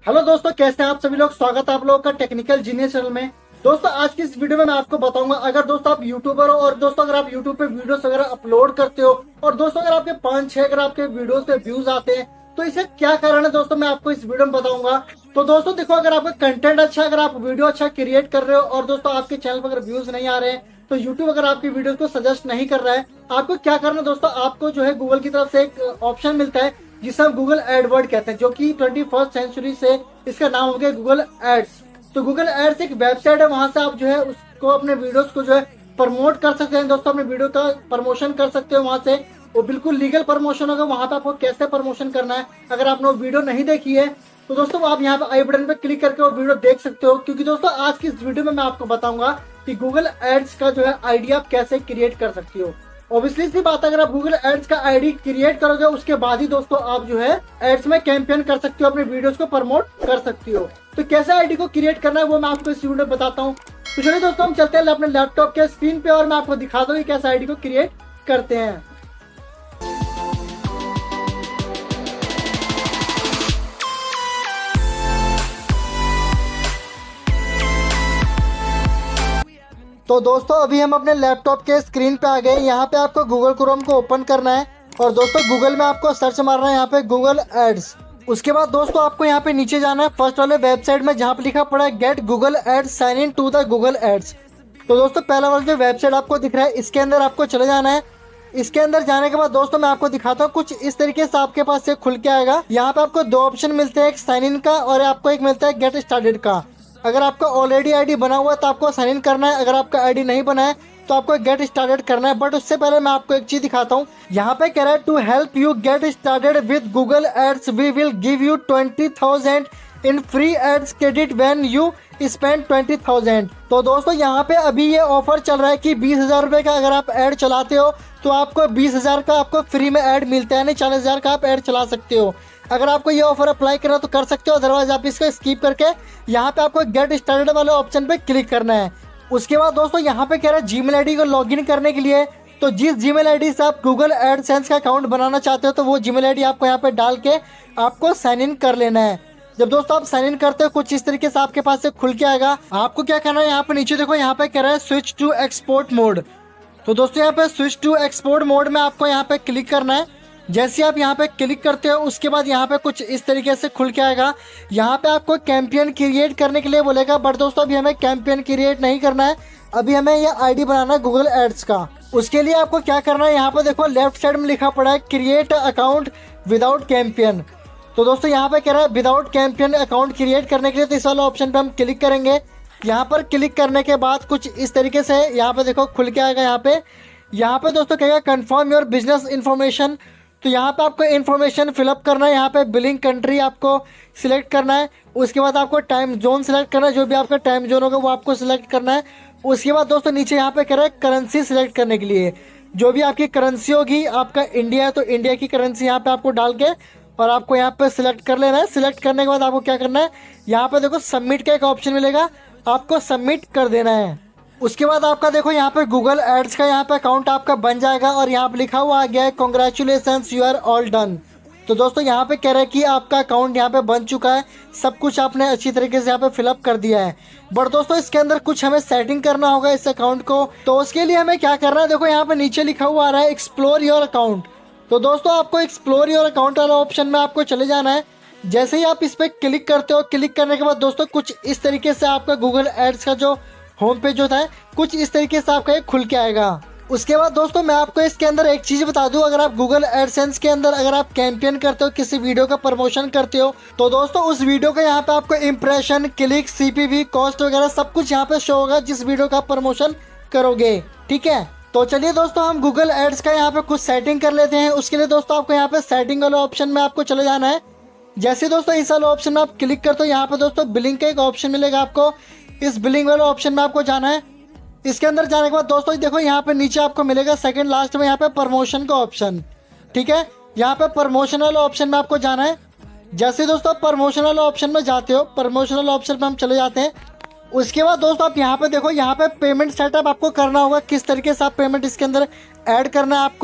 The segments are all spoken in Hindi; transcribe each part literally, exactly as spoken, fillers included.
हेलो दोस्तों, कैसे हैं आप सभी लोग। स्वागत है आप लोगों का टेक्निकल जीनियस चैनल में। दोस्तों आज की इस वीडियो में मैं आपको बताऊंगा, अगर दोस्तों आप यूट्यूबर हो और दोस्तों अगर आप यूट्यूब पे वीडियोस वगैरह अपलोड करते हो और दोस्तों अगर आपके पांच छह अगर आपके वीडियोस पे व्यूज आते हैं तो इसे क्या कारण है दोस्तों मैं आपको इस वीडियो में बताऊंगा। तो दोस्तों देखो, अगर आपका कंटेंट अच्छा, अगर आप वीडियो अच्छा क्रिएट कर रहे हो और दोस्तों आपके चैनल पर अगर व्यूज नहीं आ रहे हैं तो यूट्यूब अगर आपकी वीडियो को सजेस्ट नहीं कर रहा है, आपको क्या करना है दोस्तों, आपको जो है गूगल की तरफ से एक ऑप्शन मिलता है जिसे हम गूगल एडवर्ड कहते हैं, जो कि ट्वेंटी फर्स्ट सेंचुरी से इसका नाम हो गया गूगल एड्स। तो गूगल एड्स एक वेबसाइट है, वहां से आप जो है उसको अपने वीडियोस को जो है प्रमोट कर सकते हैं दोस्तों, अपने वीडियो का प्रमोशन कर सकते हो वहां से। वो बिल्कुल लीगल प्रमोशन होगा। वहां पे आपको कैसे प्रमोशन करना है, अगर आपने वो वीडियो नहीं देखी है तो दोस्तों आप यहाँ पे आई बटन पे क्लिक करके वो वीडियो देख सकते हो, क्योंकि दोस्तों आज की इस वीडियो में मैं आपको बताऊंगा कि गूगल एड्स का जो है आईडी आप कैसे क्रिएट कर सकती हो। ऑब्वियसली सी बात है, अगर आप गूगल एड्स का आईडी क्रिएट करोगे उसके बाद ही दोस्तों आप जो है एड्स में कैंपेन कर सकती हो, अपने वीडियोस को प्रमोट कर सकती हो। तो कैसे आईडी को क्रिएट करना है वो मैं आपको इस वीडियो में बताता हूँ। तो चलिए दोस्तों हम चलते हैं अपने लैपटॉप के स्क्रीन पे और मैं आपको दिखाता हूँ कि कैसे आईडी को क्रिएट करते हैं। तो दोस्तों अभी हम अपने लैपटॉप के स्क्रीन पे आ गए। यहाँ पे आपको गूगल क्रोम को ओपन करना है और दोस्तों गूगल में आपको सर्च मारना है यहाँ पे गूगल एड्स। उसके बाद दोस्तों आपको यहाँ पे नीचे जाना है फर्स्ट वाले वेबसाइट में जहाँ पे लिखा पड़ा है get Google ads sign in to the Google ads. तो दोस्तों पहला वाला जो वेबसाइट आपको दिख रहा है इसके अंदर आपको चले जाना है। इसके अंदर जाने के बाद दोस्तों मैं आपको दिखाता हूँ, कुछ इस तरीके से आपके पास से खुल के आएगा। यहाँ पे आपको दो ऑप्शन मिलते हैं, एक साइन इन का और आपको एक मिलता है गेट स्टार्टेड का। अगर आपका ऑलरेडी आईडी बना हुआ है तो आपको साइन इन करना है, अगर आपका आईडी नहीं बना है तो आपको गेट स्टार्टेड करना है। बट उससे पहले मैं आपको एक चीज दिखाता हूँ। यहाँ पे कह रहा है to help you get started with Google ads we will give you twenty thousand in free ads credit when you spend twenty thousand. तो दोस्तों यहाँ पे अभी ये ऑफर चल रहा है कि बीस हजार रुपए का अगर आप ऐड चलाते हो तो आपको बीस हजार का आपको फ्री में ऐड मिलता है, यानी चालीस हजार का आप ऐड चला सकते हो। अगर आपको ये ऑफर अप्लाई करना तो कर सकते हो, अदरवाइज आप इसको स्किप करके यहाँ पे आपको गेट स्टार्टेड वाले ऑप्शन पे क्लिक करना है। उसके बाद दोस्तों यहाँ पे कह रहा है जीमेल आईडी को लॉगिन करने के लिए, तो जिस जीमेल आईडी से आप गूगल एडसेंस का अकाउंट बनाना चाहते हो तो वो जीमेल आईडी आपको यहाँ पे डाल के आपको साइन इन कर लेना है। जब दोस्तों आप साइन इन करते हो कुछ इस तरीके से आपके पास से खुल के आएगा। आपको क्या करना है, यहाँ पे नीचे देखो यहाँ पे कह रहा है स्विच टू एक्सपोर्ट मोड। तो दोस्तों यहाँ पे स्विच टू एक्सपोर्ट मोड में आपको यहाँ पे क्लिक करना है। जैसे आप यहाँ पे क्लिक करते हो उसके बाद यहाँ पे कुछ इस तरीके से खुल के आएगा। यहाँ पे आपको कैंपेन क्रिएट करने के लिए बोलेगा, बट दोस्तों अभी हमें कैंपेन क्रिएट नहीं करना है, अभी हमें ये आईडी बनाना है गूगल एड्स का। उसके लिए आपको क्या करना है, यहाँ पे देखो लेफ्ट साइड में लिखा पड़ा है क्रिएट अकाउंट विदाउट कैंपेन। तो दोस्तों यहाँ पे कह रहा है विदाउट कैंपेन अकाउंट क्रिएट करने के लिए तो इस वाले ऑप्शन पे हम क्लिक करेंगे। यहाँ पर क्लिक करने के बाद कुछ इस तरीके से यहाँ पे देखो खुल के आएगा। यहाँ पे यहाँ पे दोस्तों कहेगा कंफर्म योर बिजनेस इन्फॉर्मेशन। तो यहाँ पे आपको इन्फॉर्मेशन फिलअप करना है। यहाँ पे बिलिंग कंट्री आपको सिलेक्ट करना है। उसके बाद आपको टाइम जोन सिलेक्ट करना है, जो भी आपका टाइम जोन होगा वो आपको सिलेक्ट करना है। उसके बाद दोस्तों नीचे यहाँ पे कह रहा है करेंसी सिलेक्ट करने के लिए, जो भी आपकी करेंसी होगी, आपका इंडिया है तो इंडिया की करेंसी यहाँ पे आपको डाल के और आपको यहाँ पे सिलेक्ट कर लेना है। सिलेक्ट करने के बाद आपको क्या करना है, यहाँ पे देखो सबमिट का एक ऑप्शन मिलेगा, आपको सबमिट कर देना है। उसके बाद आपका देखो यहाँ पे गूगल एड्स का यहाँ पे अकाउंट आपका बन जाएगा और यहाँ पे लिखा हुआ आ गया है congratulations you are all done. तो दोस्तों यहाँ पे कह रहा है कि आपका अकाउंट यहाँ पे बन चुका है, सब कुछ आपने अच्छी तरीके से यहाँ पे फिलअप कर दिया है। बट दोस्तों इसके अंदर कुछ हमें सेटिंग करना होगा इस अकाउंट को। तो उसके लिए हमें क्या करना है, देखो यहाँ पे नीचे लिखा हुआ आ रहा है एक्सप्लोर योर अकाउंट। तो दोस्तों आपको एक्सप्लोर योर अकाउंट वाला ऑप्शन में आपको चले जाना है। जैसे ही आप इस पर क्लिक करते हो, क्लिक करने के बाद दोस्तों कुछ इस तरीके से आपका गूगल एड्स का जो होम पेज होता है कुछ इस तरीके से आपका एक खुल के आएगा। उसके बाद दोस्तों मैं आपको इसके अंदर एक चीज बता दूं, अगर आप गूगल एडसेंस के अंदर अगर आप कैंपेन करते हो, किसी वीडियो का प्रमोशन करते हो, तो दोस्तों उस वीडियो का यहाँ पे आपको इंप्रेशन, क्लिक, सीपीवी, कॉस्ट वगैरह सब कुछ यहाँ पे शो होगा जिस वीडियो का प्रमोशन करोगे। ठीक है, तो चलिए दोस्तों हम गूगल एड्स का यहाँ पे कुछ सेटिंग कर लेते हैं। उसके लिए दोस्तों आपको यहाँ पे सेटिंग वाले ऑप्शन में आपको चले जाना है। जैसे दोस्तों इस वाले ऑप्शन में आप क्लिक करते हो, यहाँ पे दोस्तों बिलिंग का एक ऑप्शन मिलेगा आपको, इस बिलिंग वाले ऑप्शन में आपको जाना है। इसके अंदर जाने के बाद दोस्तों देखो यहाँ पे नीचे आपको मिलेगा सेकंड लास्ट में यहाँ पे प्रमोशन का ऑप्शन। ठीक है, यहाँ पे प्रमोशन वाले ऑप्शन में आपको जाना है। जैसे दोस्तों प्रमोशन वाले ऑप्शन में जाते हो, प्रमोशन वाले ऑप्शन पे हम चले जाते हैं। उसके बाद दोस्तों आप यहाँ पे देखो, यहाँ पे पेमेंट सेटअप आपको करना होगा, किस तरीके से आप पेमेंट इसके अंदर ऐड करना है आपको।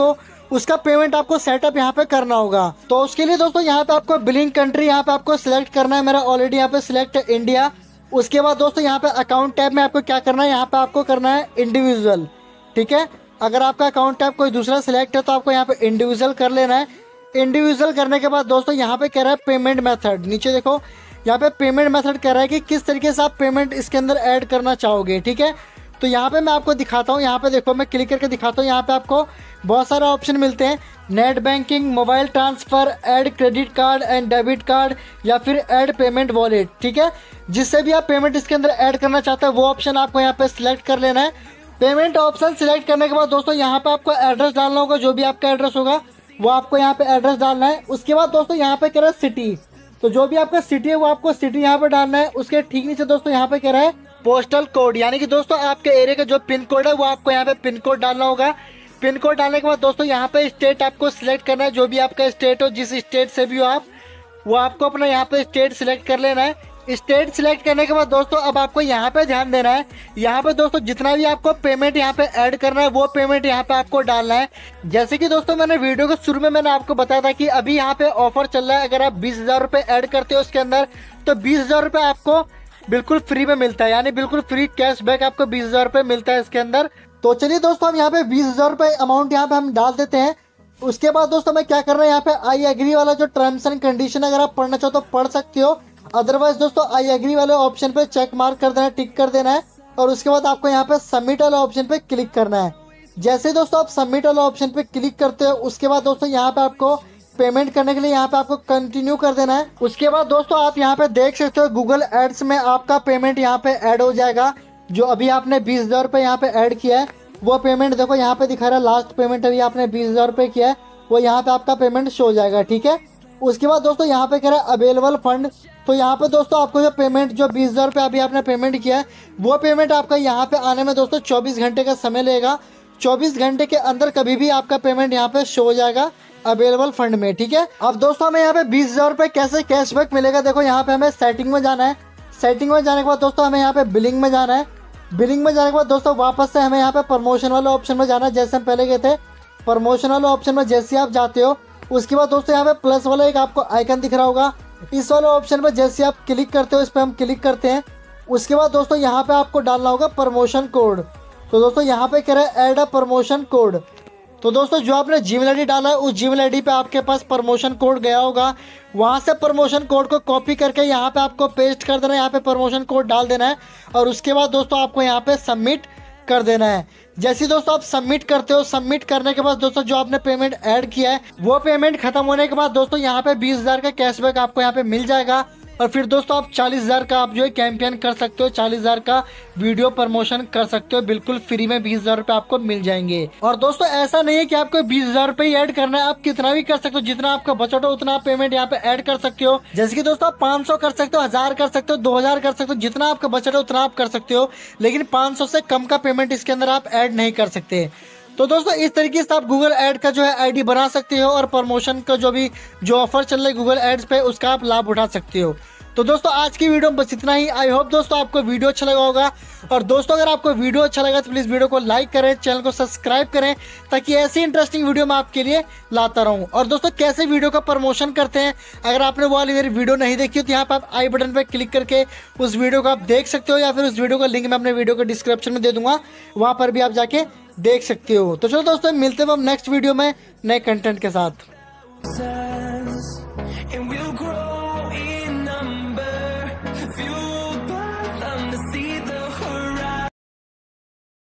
उसका पेमेंट आपको सेटअप यहाँ पे करना होगा। तो उसके लिए दोस्तों यहाँ पे आपको बिलिंग कंट्री यहाँ पे आपको सिलेक्ट करना है। मेरा ऑलरेडी यहाँ पे सिलेक्ट है इंडिया। उसके बाद दोस्तों यहाँ पे अकाउंट टैब में आपको क्या करना है, यहाँ पे आपको करना है इंडिविजुअल। ठीक है, अगर आपका अकाउंट टैब कोई दूसरा सिलेक्ट है तो आपको यहाँ पे इंडिविजुअल कर लेना है। इंडिविजुअल करने के बाद दोस्तों यहाँ पे कह रहा है पेमेंट मेथड। नीचे देखो यहाँ पे पेमेंट मेथड कह रहा है कि किस तरीके से आप पेमेंट इसके अंदर ऐड करना चाहोगे। ठीक है, तो यहाँ पे मैं आपको दिखाता हूँ। यहाँ पे देखो मैं क्लिक करके दिखाता हूँ। यहाँ पे आपको बहुत सारे ऑप्शन मिलते हैं, net banking, mobile transfer, add credit card and debit card, या फिर ऐड पेमेंट वॉलेट। ठीक है, जिससे भी आप पेमेंट इसके अंदर ऐड करना चाहते हैं वो ऑप्शन आपको यहाँ पे सिलेक्ट कर लेना है। पेमेंट ऑप्शन सिलेक्ट करने के बाद दोस्तों यहाँ पे आपको एड्रेस डालना होगा, जो भी आपका एड्रेस होगा वो आपको यहाँ पे एड्रेस डालना है। उसके बाद दोस्तों यहाँ पे कह रहा है सिटी, तो जो भी आपका सिटी है वो आपको सिटी यहाँ पे डालना है। उसके ठीक नीचे दोस्तों यहाँ पे कह रहा है पोस्टल कोड, यानी कि दोस्तों आपके एरिया का जो पिन कोड है वो आपको यहाँ पे पिन कोड डालना होगा। पिन कोड डालने के बाद दोस्तों यहाँ पे स्टेट आपको सिलेक्ट करना है, जो भी आपका स्टेट हो, जिस स्टेट से भी हो आप, वो आपको अपना यहाँ पे स्टेट सिलेक्ट कर लेना है। स्टेट सिलेक्ट करने के बाद दोस्तों अब आपको यहाँ पे ध्यान देना है, यहाँ पे दोस्तों जितना भी आपको पेमेंट यहाँ पे ऐड करना है वो पेमेंट यहाँ पे आपको डालना है। जैसे कि दोस्तों मैंने वीडियो के शुरू में मैंने आपको बताया था कि अभी यहाँ पे ऑफर चल रहा है, अगर आप बीस हजार रुपये ऐड करते हो उसके अंदर तो बीस हजार रुपये आपको बिल्कुल फ्री में मिलता है, यानी बिल्कुल फ्री कैशबैक आपको बीस हजार रुपये मिलता है इसके अंदर। तो चलिए दोस्तों हम यहाँ पे बीस हजार रुपये अमाउंट यहाँ पे हम डाल देते हैं। उसके बाद दोस्तों मैं क्या कर रहा हूँ, यहाँ पे आई एग्री वाला जो टर्म्स एंड कंडीशन अगर आप पढ़ना चाहो तो पढ़ सकते हो, अदरवाइज दोस्तों आई एग्री वाले ऑप्शन पे चेक मार्क कर देना है, टिक कर देना है। और उसके बाद आपको यहाँ पे सबमिट वाले ऑप्शन पे क्लिक करना है। जैसे दोस्तों आप सबमिट वाले ऑप्शन पे क्लिक करते हो उसके बाद दोस्तों यहाँ पे आपको पेमेंट करने के लिए यहाँ पे आपको कंटिन्यू कर देना है। उसके बाद दोस्तों आप यहाँ पे देख सकते हो गूगल एड्स में आपका पेमेंट यहाँ पे ऐड हो जाएगा। जो अभी आपने बीस हजार रुपये यहाँ पे ऐड किया है वो पेमेंट देखो यहाँ पे दिखा रहा है, लास्ट पेमेंट अभी आपने बीस हजार रुपये किया है वो यहाँ पे आपका पेमेंट शो हो जाएगा। ठीक है, उसके बाद दोस्तों यहाँ पे कह रहा है अवेलेबल फंड, तो यहाँ पे दोस्तों आपको जो पेमेंट जो बीस हजार रुपये अभी आपने पेमेंट किया है वो पेमेंट आपका यहाँ पे आने में दोस्तों चौबीस घंटे का समय लगेगा। चौबीस घंटे के अंदर कभी भी आपका पेमेंट यहाँ पे शो हो जाएगा अवेलेबल फंड में। ठीक है, अब दोस्तों हमें यहाँ पे बीस हजार रुपये कैसे कैशबैक मिलेगा, देखो यहाँ पे हमें सेटिंग में जाना है। सेटिंग में जाने के बाद दोस्तों हमें यहाँ पे बिलिंग में जाना है। बिलिंग में जाने के बाद दोस्तों वापस से हमें यहाँ पे प्रमोशन वाले ऑप्शन में जाना है, जैसे हम पहले गए थे। प्रमोशन वाले ऑप्शन में जैसे आप जाते हो उसके बाद दोस्तों यहाँ पे प्लस वाला एक आपको आइकन दिख रहा होगा, इस वाले ऑप्शन पे जैसे आप क्लिक करते हो इस पर हम क्लिक करते हैं। उसके बाद दोस्तों यहाँ पे आपको डालना होगा प्रमोशन कोड। तो दोस्तों यहाँ पे कह रहा है ऐड अ प्रमोशन कोड, तो दोस्तों जो आपने जीमेल आईडी डाला है उस जीमेल आईडी पे आपके पास प्रमोशन कोड गया होगा, वहाँ से प्रमोशन कोड को कॉपी करके यहाँ पे आपको पेस्ट कर देना है, यहाँ पे प्रमोशन कोड डाल देना है और उसके बाद दोस्तों आपको यहाँ पे सबमिट कर देना है। जैसे दोस्तों आप सबमिट करते हो, सबमिट करने के बाद दोस्तों जो आपने पेमेंट ऐड किया है वो पेमेंट खत्म होने के बाद दोस्तों यहाँ पे बीस हजार का कैशबैक आपको यहाँ पे मिल जाएगा। और फिर दोस्तों आप चालीस हजार का आप जो है कैंपेन कर सकते हो, चालीस हजार का वीडियो प्रमोशन कर सकते हो, बिल्कुल फ्री में बीस हजार रुपये आपको मिल जाएंगे। और दोस्तों ऐसा नहीं है कि आपको बीस हजार रुपये ही ऐड करना है, आप कितना भी कर सकते हो, जितना आपका बजट हो उतना आप पेमेंट यहाँ पे ऐड कर सकते हो। जैसे कि दोस्तों आप पाँच सौ कर सकते हो, हजार कर सकते हो, दो हजार कर सकते हो, जितना आपका बजट है उतना आप कर सकते हो, लेकिन पाँच सौ से कम का पेमेंट इसके अंदर आप ऐड नहीं कर सकते। तो दोस्तों इस तरीके से आप गूगल ऐड का जो है आईडी बना सकते हो और प्रमोशन का जो भी जो ऑफर चल रहा है गूगल एड्स पे उसका आप लाभ उठा सकते हो। तो दोस्तों आज की वीडियो में बस इतना ही। आई होप दोस्तों आपको वीडियो अच्छा लगा होगा, और दोस्तों अगर आपको वीडियो अच्छा लगा तो प्लीज़ वीडियो को लाइक करें, चैनल को सब्सक्राइब करें, ताकि ऐसी इंटरेस्टिंग वीडियो मैं आपके लिए लाता रहूं। और दोस्तों कैसे वीडियो का प्रमोशन करते हैं, अगर आपने वो वाली मेरी वीडियो नहीं देखी हो तो यहाँ पर आप आई बटन पर क्लिक करके उस वीडियो को आप देख सकते हो, या फिर उस वीडियो का लिंक मैं अपने वीडियो को डिस्क्रिप्शन में दे दूंगा, वहाँ पर भी आप जाके देख सकते हो। तो चलो दोस्तों मिलते हैं हम नेक्स्ट वीडियो में नए कंटेंट के साथ।